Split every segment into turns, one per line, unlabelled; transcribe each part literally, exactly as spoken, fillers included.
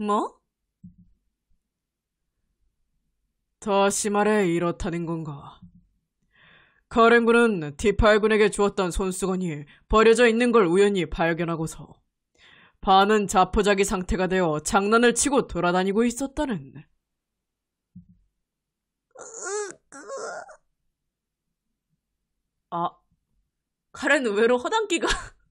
뭐?
다시 말해 이렇다는 건가? 카렌 군은 티파일 군에게 주었던 손수건이 버려져 있는 걸 우연히 발견하고서 반은 자포자기 상태가 되어 장난을 치고 돌아다니고 있었다는.
아, 카렌 의외로 허당기가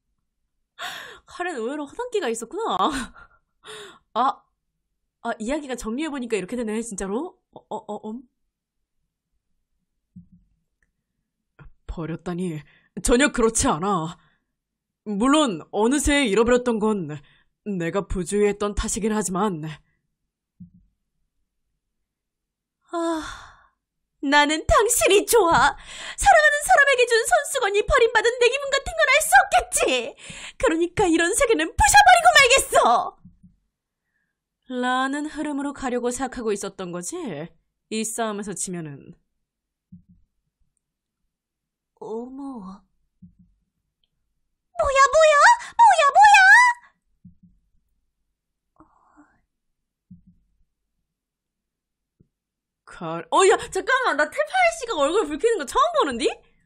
카렌 의외로 허당기가 있었구나. 아, 아 이야기가 정리해보니까 이렇게 되네 진짜로. 어, 어, 어, 음.
버렸다니 전혀 그렇지 않아. 물론 어느새 잃어버렸던 건 내가 부주의했던 탓이긴 하지만.
아, 나는 당신이 좋아. 사랑하는 사람에게 준 손수건이 버림받은 내 기분 같은 건 알 수 없겠지. 그러니까 이런 세계는 부셔버리고 말겠어. 라는 흐름으로 가려고 생각하고 있었던 거지. 이 싸움에서 지면은. 어머. 뭐야 뭐야 뭐야 뭐야. 가... 어야 잠깐만, 나 테파이 씨가 얼굴 붉히는 거 처음 보는디?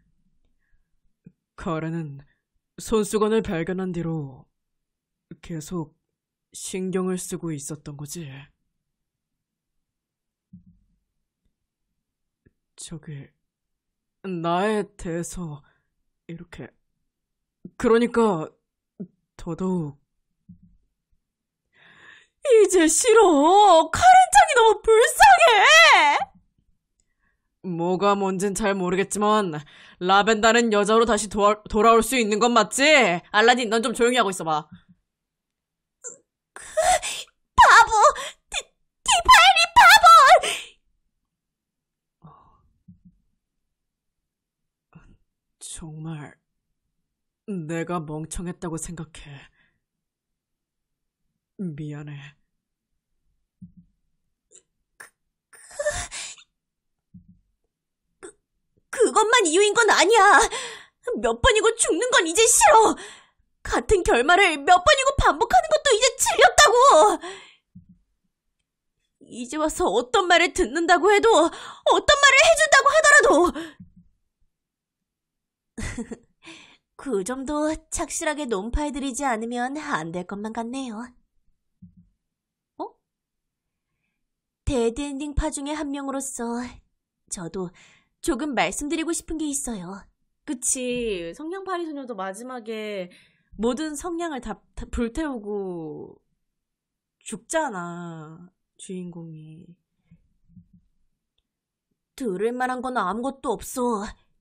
카렌은 손수건을 발견한 뒤로 계속 신경을 쓰고 있었던 거지. 저기 나에 대해서 이렇게, 그러니까 더더욱.
이제 싫어. 카렌짱이 너무 불쌍해.
뭐가 뭔진 잘 모르겠지만 라벤다는 여자로 다시 도와, 돌아올 수 있는 건 맞지?
알라딘, 넌 좀 조용히 하고 있어봐. 그, 바보! 티, 티파일이 바보!
정말 내가 멍청했다고 생각해. 미안해.
그, 그, 그것만 이유인 건 아니야. 몇 번이고 죽는 건 이제 싫어. 같은 결말을 몇 번이고 반복하는 것도 이제 질렸다고. 이제 와서 어떤 말을 듣는다고 해도, 어떤 말을 해준다고 하더라도 그 점도 착실하게 논파해드리지 않으면 안 될 것만 같네요. 어? 데드엔딩 파 중에 한 명으로서 저도 조금 말씀드리고 싶은 게 있어요. 그치, 성냥팔이 소녀도 마지막에 모든 성냥을 다, 다 불태우고 죽잖아, 주인공이. 들을 만한 건 아무것도 없어.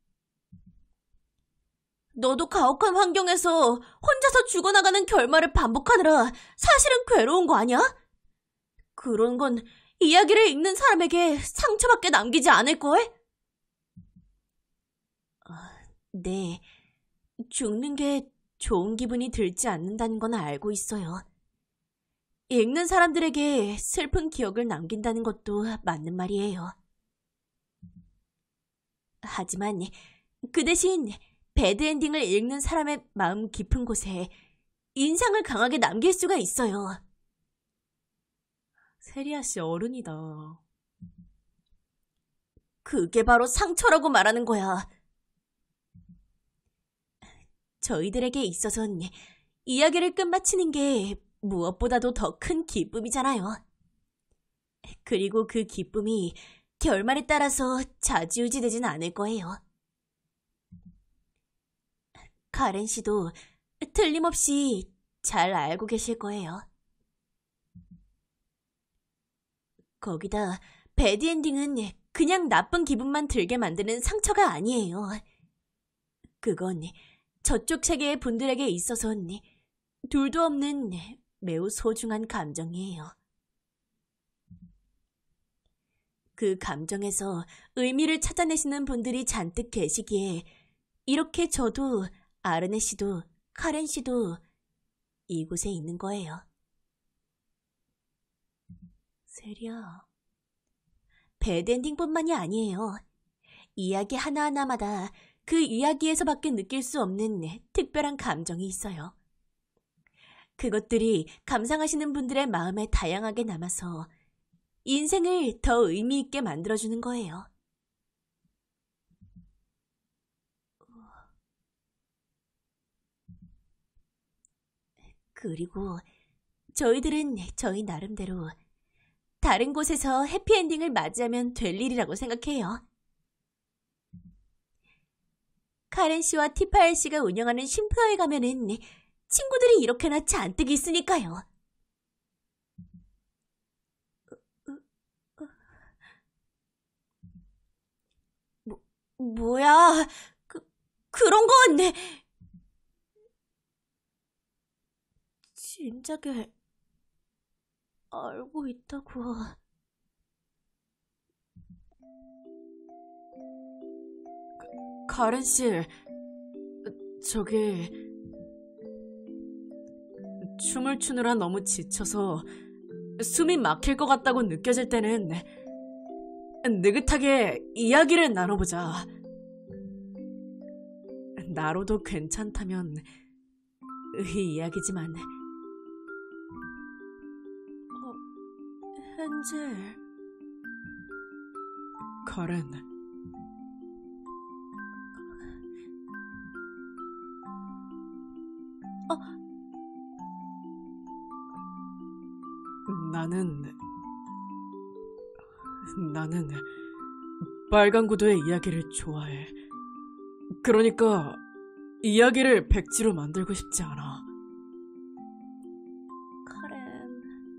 너도 가혹한 환경에서 혼자서 죽어나가는 결말을 반복하느라 사실은 괴로운 거 아니야? 그런 건 이야기를 읽는 사람에게 상처밖에 남기지 않을걸? 네, 죽는 게 좋은 기분이 들지 않는다는 건 알고 있어요. 읽는 사람들에게 슬픈 기억을 남긴다는 것도 맞는 말이에요. 하지만 그 대신 배드엔딩을 읽는 사람의 마음 깊은 곳에 인상을 강하게 남길 수가 있어요. 세리아 씨 어른이다. 그게 바로 상처라고 말하는 거야. 저희들에게 있어선 이야기를 끝마치는 게 무엇보다도 더 큰 기쁨이잖아요. 그리고 그 기쁨이 결말에 따라서 좌지우지되진 않을 거예요. 카렌 씨도 틀림없이 잘 알고 계실 거예요. 거기다 배드엔딩은 그냥 나쁜 기분만 들게 만드는 상처가 아니에요. 그건 저쪽 세계의 분들에게 있어선 둘도 없는 매우 소중한 감정이에요. 그 감정에서 의미를 찾아내시는 분들이 잔뜩 계시기에 이렇게 저도 아르네 씨도 카렌 씨도 이곳에 있는 거예요. 세리야, 배드엔딩뿐만이 아니에요. 이야기 하나하나마다 그 이야기에서밖에 느낄 수 없는 특별한 감정이 있어요. 그것들이 감상하시는 분들의 마음에 다양하게 남아서 인생을 더 의미 있게 만들어주는 거예요. 그리고 저희들은 저희 나름대로 다른 곳에서 해피엔딩을 맞이하면 될 일이라고 생각해요. 카렌 씨와 티파엘 씨가 운영하는 쉼터에 가면은 친구들이 이렇게나 잔뜩 있으니까요. 뭐, 뭐야? 그, 그런 건 진작에 알고 있다고.
카렌 씨, 저기 춤을 추느라 너무 지쳐서 숨이 막힐 것 같다고 느껴질 때는 느긋하게 이야기를 나눠보자. 나로도 괜찮다면 이 이야기지만. 어, 헨젤. 카렌.
어,
나는 나는 빨간 구두의 이야기를 좋아해. 그러니까 이야기를 백지로 만들고 싶지 않아.
카렌.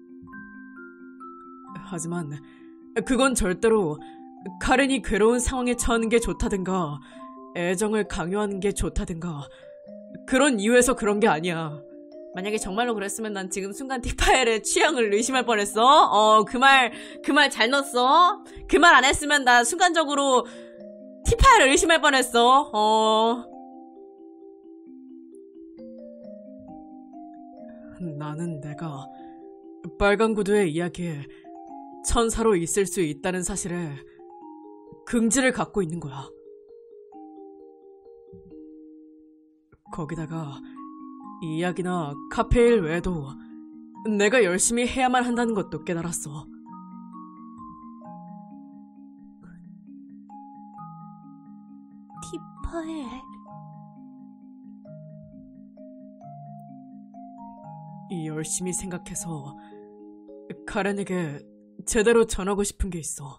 하지만 그건 절대로 카렌이 괴로운 상황에 처하는 게 좋다든가 애정을 강요하는 게 좋다든가 그런 이유에서 그런 게 아니야.
만약에 정말로 그랬으면 난 지금 순간 티파엘의 취향을 의심할 뻔했어. 어, 그 말, 그 말 잘 넣었어. 그 말 안 했으면 나 순간적으로 티파엘을 의심할 뻔했어. 어.
나는 내가 빨간 구두의 이야기에 천사로 있을 수 있다는 사실에 긍지를 갖고 있는 거야. 거기다가 이 이야기나 카페일 외에도 내가 열심히 해야만 한다는 것도 깨달았어.
티파엘.
이 열심히 생각해서 카렌에게 제대로 전하고 싶은 게 있어.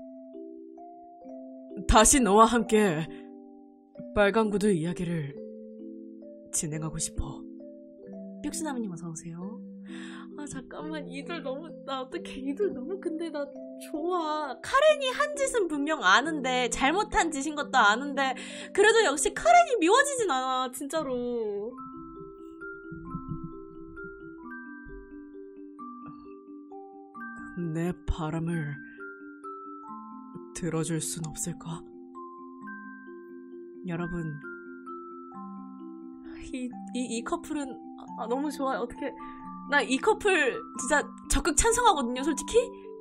다시 너와 함께 빨간 구두 이야기를 진행하고 싶어.
뿅스나무님 어서오세요. 아 잠깐만, 이들 너무, 나 어떡해, 이들 너무 근데 나 좋아. 카렌이 한 짓은 분명 아는데, 잘못한 짓인 것도 아는데, 그래도 역시 카렌이 미워지진 않아, 진짜로.
내 바람을 들어줄 순 없을까?
여러분, 이, 이, 이 커플은 아, 너무 좋아요. 어떻게, 나 이 커플 진짜 적극 찬성하거든요, 솔직히.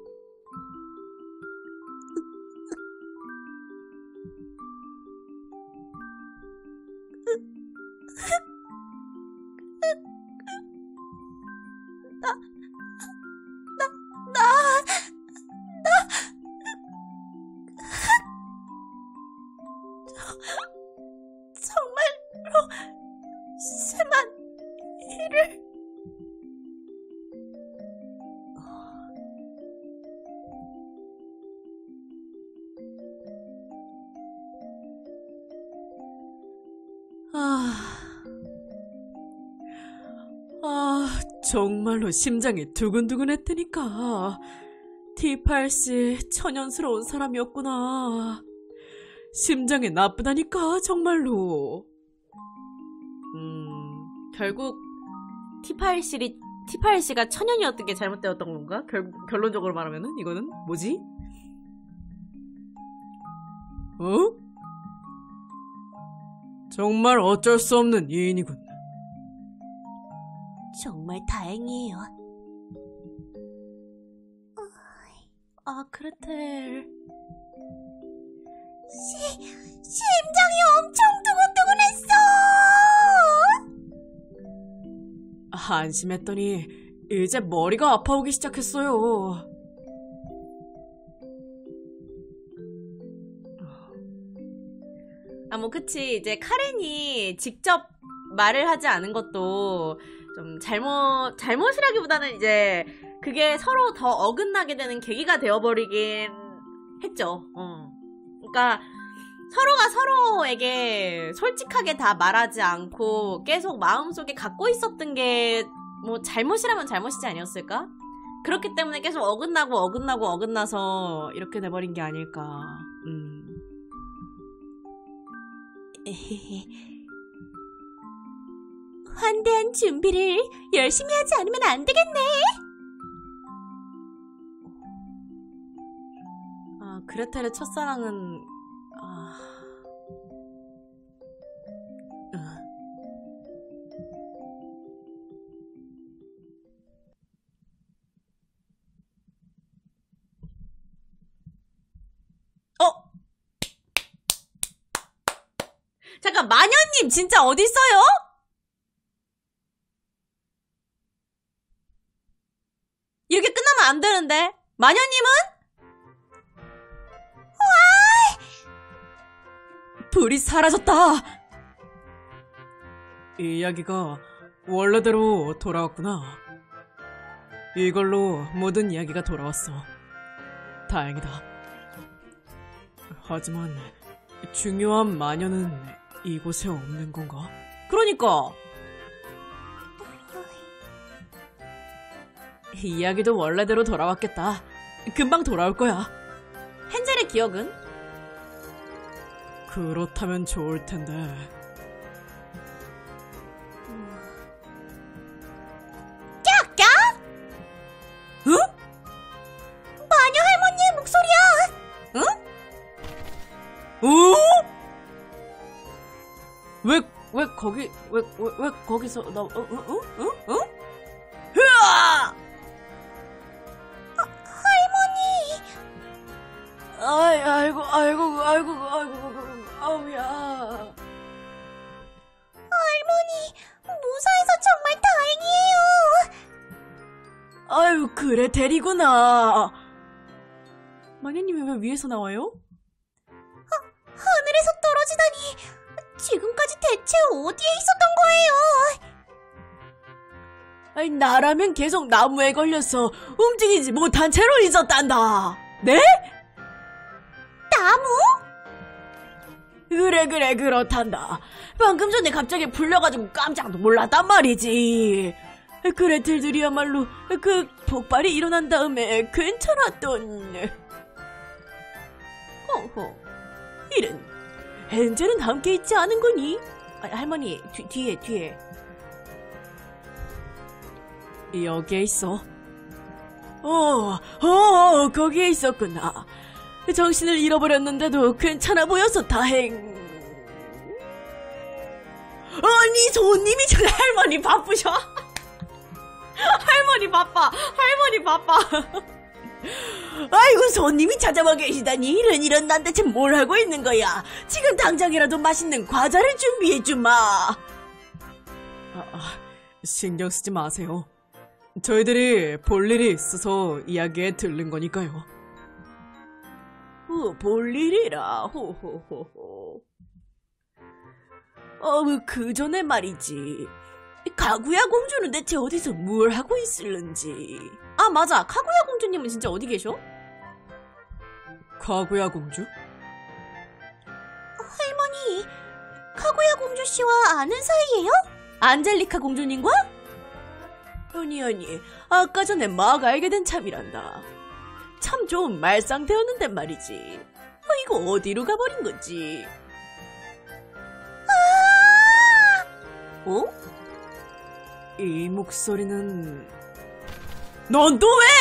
나, 나, 나, 나, 정말로 심한 일을.
아, 아, 정말로 심장이 두근두근했다니까. 티팔씨 천연스러운 사람이었구나. 심장이 나쁘다니까, 정말로.
음, 결국 티파일씨이 티파일씨가 천연이었던 게 잘못되었던 건가? 결, 결론적으로 말하면은 이거는 뭐지?
어? 정말 어쩔 수 없는 이인이군.
정말 다행이에요. 아, 그레텔. 시, 심장이 엄청 두근두근했어!
한심했더니 이제 머리가 아파오기 시작했어요.
아, 뭐, 그치. 이제 카렌이 직접 말을 하지 않은 것도 좀 잘못, 잘못이라기보다는 이제 그게 서로 더 어긋나게 되는 계기가 되어버리긴 했죠. 어. 그러니까 서로가 서로에게 솔직하게 다 말하지 않고 계속 마음속에 갖고 있었던 게 뭐 잘못이라면 잘못이지 아니었을까? 그렇기 때문에 계속 어긋나고 어긋나고 어긋나서 이렇게 돼버린 게 아닐까. 음. 환대한 준비를 열심히 하지 않으면 안 되겠네. 아, 그레텔의 첫사랑은 아... 어? 잠깐, 마녀님 진짜 어디 있어요? 이렇게 끝나면 안 되는데. 마녀님은? 와! 불이 사라졌다.
이 이야기가 원래대로 돌아왔구나. 이걸로 모든 이야기가 돌아왔어. 다행이다. 하지만 중요한 마녀는 이곳에 없는 건가?
그러니까 이 이야기도 원래대로 돌아왔겠다. 금방 돌아올 거야. 헨젤의 기억은?
그렇다면 좋을 텐데.
깍깍? 응? 마녀 할머니의 목소리야. 응?
어? 왜, 왜 거기, 왜, 왜, 왜 거기서, 나, 어, 어, 어, 어, 어?
으아! 아, 할머니.
아이, 아이고, 아이고, 아이고, 아이고, 아우야.
할머니, 무사해서 정말 다행이에요.
아유, 그래, 데리구나. 마녀님이 왜 위에서 나와요?
하늘에서 떨어지다니. 지금까지 대체 어디에 있었던 거예요?
아니, 나라면 계속 나무에 걸려서 움직이지 못한 채로 있었단다. 네?
나무?
그래, 그래, 그렇단다. 방금 전에 갑자기 불려가지고 깜짝도 몰랐단 말이지. 그레텔들이야말로 그 폭발이 일어난 다음에 괜찮았던.
허허.
이런, 헨젤은 함께 있지 않은 거니? 아, 할머니, 뒤, 뒤에, 뒤에. 여기에 있어. 어, 어, 거기에 있었구나. 정신을 잃어버렸는데도 괜찮아 보여서 다행. 아니, 손님이 전에 할머니 바쁘셔. 할머니 바빠. 할머니 바빠. 아이고, 손님이 찾아와 계시다니. 이런 이런 난 대체 뭘 하고 있는 거야. 지금 당장이라도 맛있는 과자를 준비해주마. 아, 아, 신경 쓰지 마세요. 저희들이 볼 일이 있어서 이야기에 들른 거니까요. 어, 볼 일이라. 호호호호. 어, 그 전에 말이지. 가구야 공주는 대체 어디서 뭘 하고 있을는지.
아, 맞아. 카구야 공주님은 진짜 어디 계셔?
가구야 공주?
할머니, 카구야 공주 씨와 아는 사이예요? 안젤리카 공주님과?
아니 아니, 아까 전에 막 알게 된 참이란다. 참 좋은 말상태였는데 말이지. 어, 이거 어디로 가버린 거지?
아! 어?
이 목소리는... 넌 또 왜?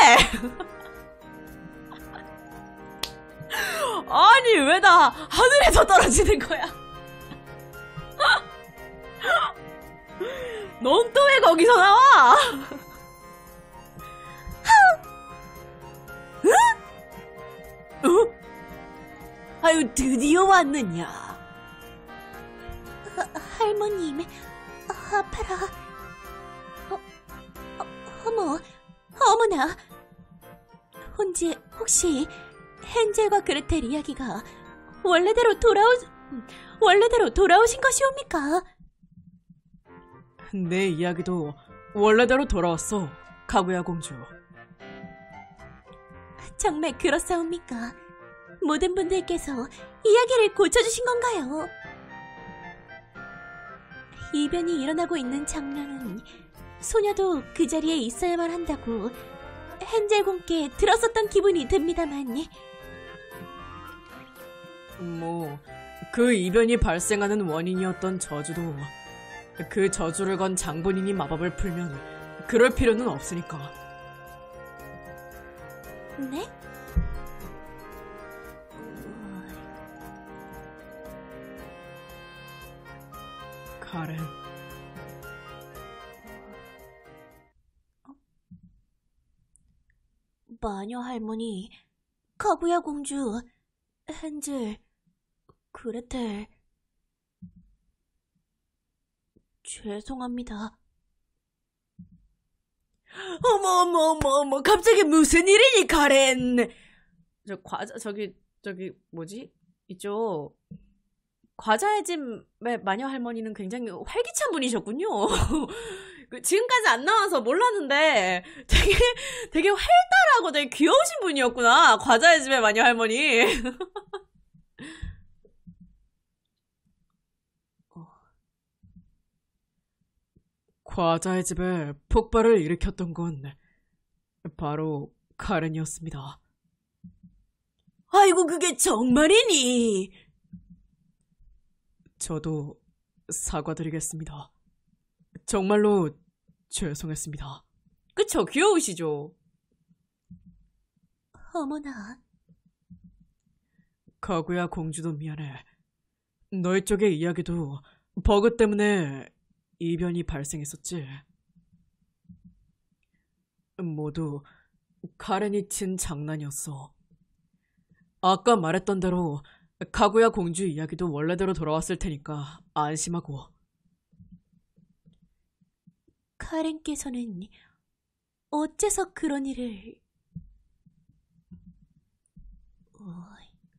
아니, 왜 나 하늘에서 떨어지는 거야? 넌 또 왜 거기서 나와? 응? 어? 아유, 드디어 왔느냐?
하, 할머님, 아파라. 어, 어머, 어머나. 혼지 혹시 헨젤과 그레텔 이야기가 원래대로 돌아오 원래대로 돌아오신 것이옵니까?
내 이야기도 원래대로 돌아왔어, 카구야 공주.
정말 그렇사옵니까? 모든 분들께서 이야기를 고쳐주신 건가요? 이변이 일어나고 있는 장면은 소녀도 그 자리에 있어야만 한다고 헨젤 공께 들었었던 기분이 듭니다만.
뭐, 그 이변이 발생하는 원인이었던 저주도 그 저주를 건 장본인이 마법을 풀면 그럴 필요는 없으니까.
네?
카렌.
마녀 할머니, 카구야 공주, 헨젤, 그레텔. 죄송합니다.
어머 어머 어머 어머, 갑자기 무슨 일이니, 카렌? 저 과자 저기 저기 뭐지? 이쪽 과자의 집의 마녀 할머니는 굉장히 활기찬 분이셨군요. 지금까지 안 나와서 몰랐는데 되게 되게 활달하고 되게 귀여우신 분이었구나, 과자의 집의 마녀 할머니. 과자의 집에 폭발을 일으켰던 건 바로 카렌이었습니다. 아이고, 그게 정말이니? 저도 사과드리겠습니다. 정말로 죄송했습니다. 그쵸? 귀여우시죠?
어머나.
카구야 공주도 미안해. 너희 쪽의 이야기도 버그 때문에 이변이 발생했었지. 모두 카렌이 친 장난이었어. 아까 말했던 대로 카구야 공주 이야기도 원래대로 돌아왔을 테니까 안심하고.
카렌께서는 어째서 그런 일을... 어...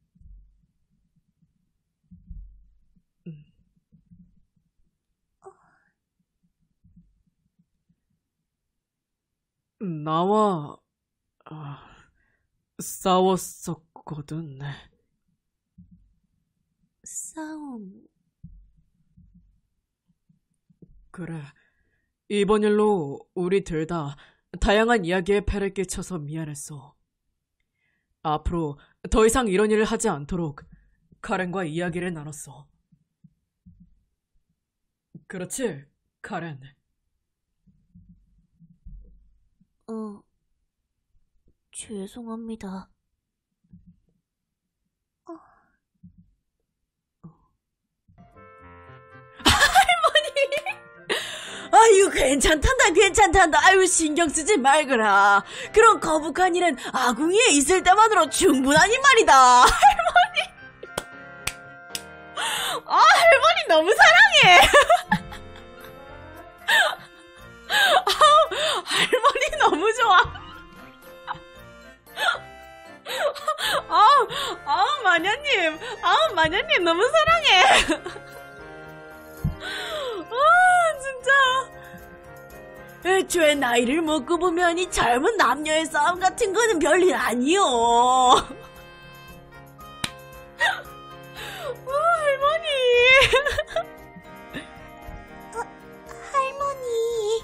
나와 아, 싸웠었거든.
싸움...
그래. 이번 일로 우리 둘 다 다양한 이야기에 폐를 끼쳐서 미안했어. 앞으로 더 이상 이런 일을 하지 않도록 카렌과 이야기를 나눴어. 그렇지, 카렌?
어... 죄송합니다.
아유, 괜찮단다, 괜찮단다. 아유, 신경 쓰지 말거라. 그런 거북한 일은 아궁이에 있을 때만으로 충분하니 말이다. 할머니. 아, 할머니 너무 사랑해. 아, 할머니 너무 좋아. 아, 아, 마녀님. 아, 마녀님 너무 사랑해. 아, 진짜. 애초에 나이를 먹고 보면 이 젊은 남녀의 싸움 같은 거는 별일 아니요. 어, 할머니.
어, 할머니.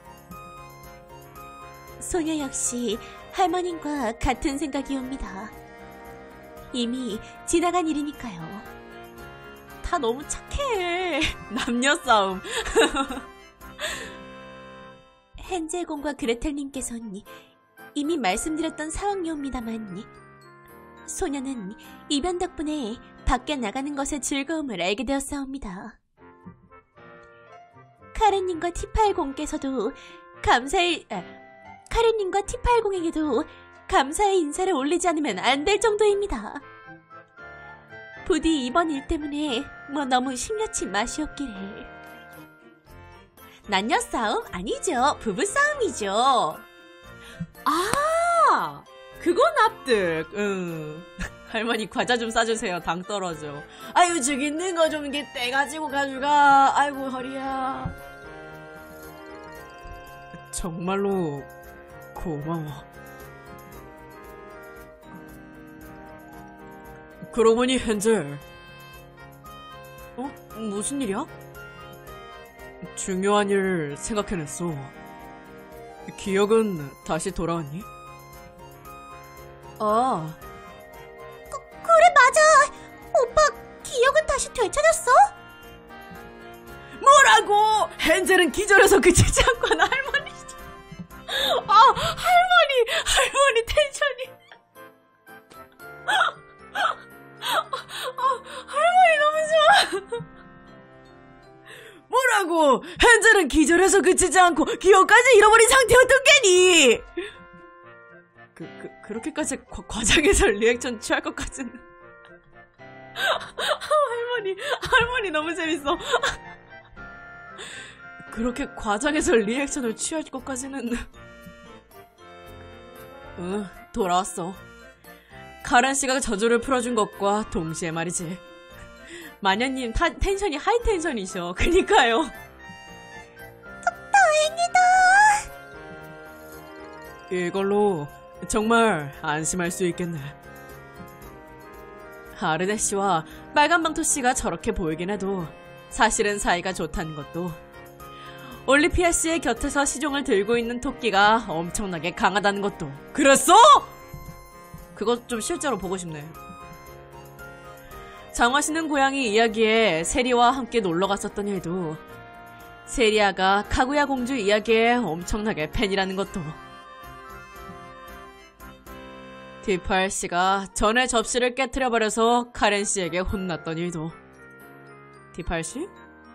소녀 역시 할머님과 같은 생각이옵니다. 이미 지나간 일이니까요. 다 너무 착해. 남녀 싸움. 헨젤공과 그레텔님께서는 이미 말씀드렸던 상황이옵니다만 소녀는 이변 덕분에 밖에 나가는 것의 즐거움을 알게 되었사옵니다. 카렌님과 티팔공께서도 감사의 아, 카렌님과 티팔공에게도 감사의 인사를 올리지 않으면 안 될 정도입니다. 부디 이번 일 때문에 뭐 너무 심려친 맛이었기를. 남녀 싸움 아니죠. 부부 싸움이죠.
아, 그건 납득. 응. 할머니 과자 좀 싸주세요. 당 떨어져. 아유, 저기 있는 거 좀 이렇게 떼가지고 가져가. 아이고, 허리야. 정말로 고마워. 그러고 보니 헨젤. 어? 무슨 일이야? 중요한 일 생각해냈어. 기억은 다시 돌아왔니?
어. 그, 그래 맞아. 오빠 기억은 다시 되찾았어?
뭐라고? 헨젤은 기절해서 그치지 않고 나 할머니. 아, 할머니, 할머니 텐션이. 아, 할머니 너무 좋아. 뭐라고? 헨젤은 기절해서 그치지 않고 기억까지 잃어버린 상태였던 게니? 그, 그, 그렇게까지 과, 과장해서 리액션 취할 것까지는. 할머니, 할머니 너무 재밌어. 그렇게 과장해서 리액션을 취할 것까지는. 응, 돌아왔어. 카렌 씨가 저주를 풀어준 것과 동시에 말이지. 마녀님 타, 텐션이 하이 텐션이셔. 그니까요.
다행이다.
이걸로 정말 안심할 수 있겠네. 아르네 씨와 빨간 망토 씨가 저렇게 보이긴 해도 사실은 사이가 좋다는 것도, 올리피아 씨의 곁에서 시종을 들고 있는 토끼가 엄청나게 강하다는 것도. 그랬어? 그것 좀 실제로 보고 싶네. 장화시는 고양이 이야기에 세리와 함께 놀러 갔었던 일도, 세리아가 카구야 공주 이야기에 엄청나게 팬이라는 것도, 디팔 씨가 전에 접시를 깨트려버려서 카렌 씨에게 혼났던 일도. 디팔 씨?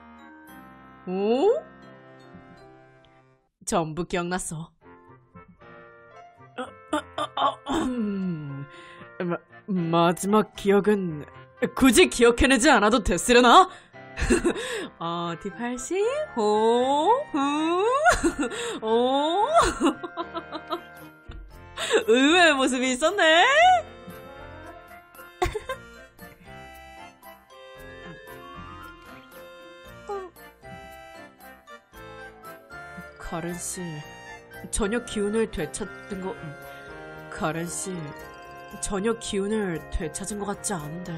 오? 전부 기억났어. 마, 마지막 기억은 굳이 기억해내지 않아도 됐으려나? 어, 디팔 씨? 오? 후? 오? 의외의 모습이 있었네? 카렌 씨, 저녁 기운을 되찾은 거. 카렌 씨, 전혀 기운을 되찾은 것 같지 않은데.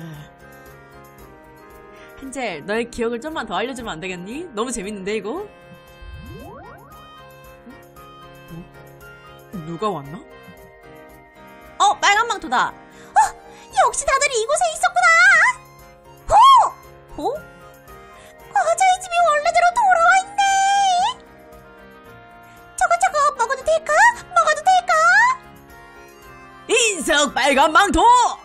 헨젤, 너의 기억을 좀만 더 알려주면 안 되겠니? 너무 재밌는데 이거? 응? 누가 왔나?
어, 빨간 망토다. 어, 역시 다들 이곳에 있었구나. 호! 호? 과자의 집이 원래대로 돌아와 있네. 저거 저거 먹어도 될까? 먹어도 될까?
인석 빨간 망토!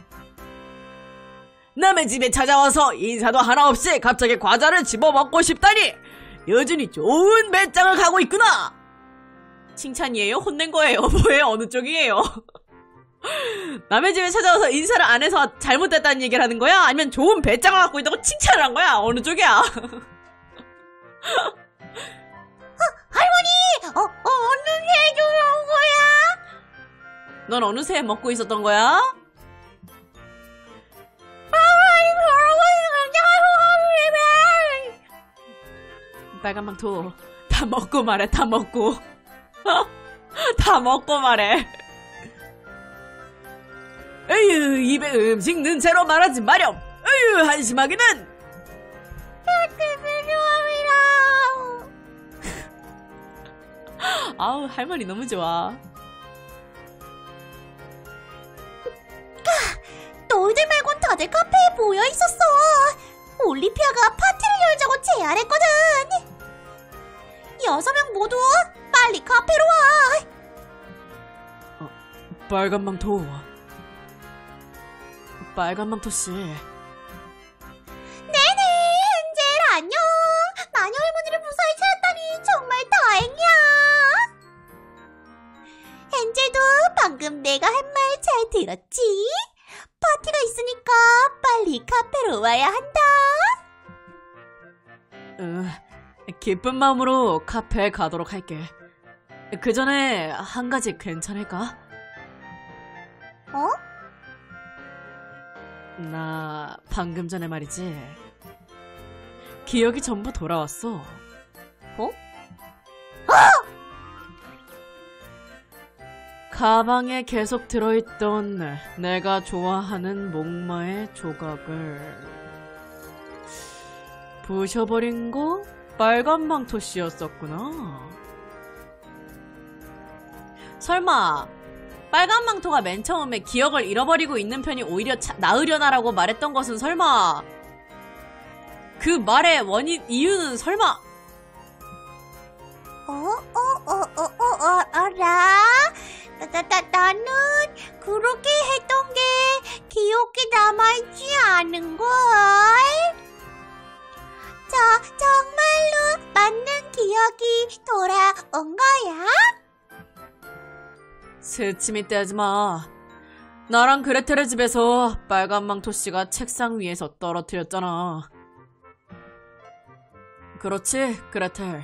남의 집에 찾아와서 인사도 하나 없이 갑자기 과자를 집어먹고 싶다니, 여전히 좋은 배짱을 가고 있구나. 칭찬이에요? 혼낸 거예요? 뭐예요? 어느 쪽이에요? 남의 집에 찾아와서 인사를 안 해서 잘못됐다는 얘기를 하는 거야? 아니면 좋은 배짱을 갖고 있다고 칭찬을 한 거야? 어느 쪽이야?
어, 할머니! 어, 어, 어느 새 들어온 거야?
넌 어느 새 먹고 있었던 거야? 빨간 망토, 다 먹고 말해. 다 먹고. 다 먹고 말해. 에휴, 입에 음식 넣은 채로 말하지 마렴. 에휴, 한심하기는. 아우, 할머니 너무 좋아.
너희들 말곤 다들 카페에 모여 있었어. 올리피아가 파티를 열자고 제안했거든. 여섯 명 모두 빨리 카페로 와.
어, 빨간 망토. 빨간 망토 씨.
네네, 헨젤 안녕. 마녀 할머니를 무사히 찾았다니 정말 다행이야. 헨젤도 방금 내가 한 말 잘 들었지? 파티가 있으니까 빨리 카페로 와야 한다.
응, 기쁜 마음으로 카페에 가도록 할게. 그 전에 한 가지 괜찮을까?
어?
나 방금 전에 말이지. 기억이 전부 돌아왔어.
어?
가방에 계속 들어있던 내가 좋아하는 목마의 조각을 부셔버린 거 빨간 망토 씨였었구나.
설마 빨간 망토가 맨 처음에 기억을 잃어버리고 있는 편이 오히려 차, 나으려나라고 말했던 것은 설마 그 말의 원인 이유는 설마 어? 어? 어? 어? 어? 어? 어라? 나, 나, 나, 나는 그렇게 했던 게 기억에 남아있지 않은걸? 저, 정말로 맞는 기억이 돌아온 거야?
새침이 떼지 마. 나랑 그레텔의 집에서 빨간 망토 씨가 책상 위에서 떨어뜨렸잖아. 그렇지, 그레텔.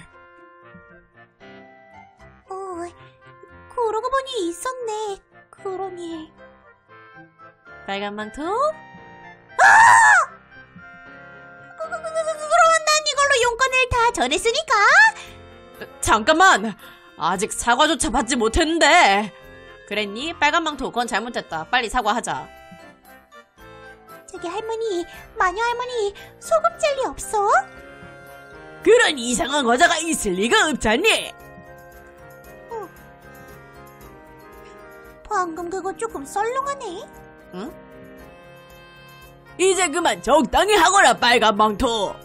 그러고 보니 있었네. 그런 일. 빨간 망토? 아! 그, 그, 그, 그, 그럼 난 이걸로 용건을 다 전했으니까?
잠깐만! 아직 사과조차 받지 못했는데!
그랬니? 빨간 망토, 그건 잘못했다. 빨리 사과하자. 저기 할머니, 마녀 할머니, 소금 젤리 없어?
그런 이상한 과자가 있을 리가 없잖니!
방금 그거 조금 썰렁하네.
응? 이제 그만 적당히 하거라, 빨간 망토!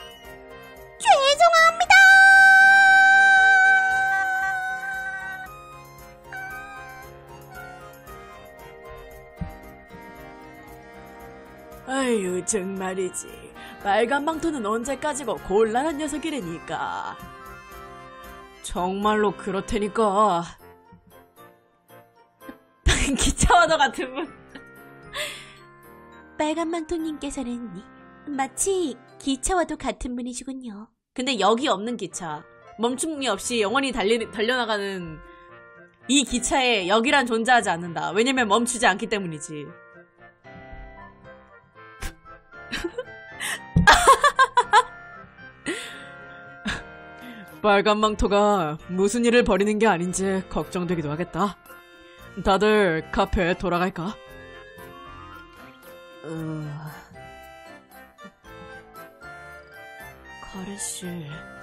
죄송합니다!
아유, 정말이지. 빨간 망토는 언제까지고 곤란한 녀석이라니까. 정말로 그렇다니까. 기차와도 같은 분.
빨간 망토님께서는 마치 기차와도 같은 분이시군요. 근데 여기 없는 기차, 멈춤이 없이 영원히 달리, 달려나가는 이 기차에 여기란 존재하지 않는다. 왜냐면 멈추지 않기 때문이지.
빨간 망토가 무슨 일을 벌이는 게 아닌지 걱정되기도 하겠다. 다들 카페에 돌아갈까?
어... 가래씨...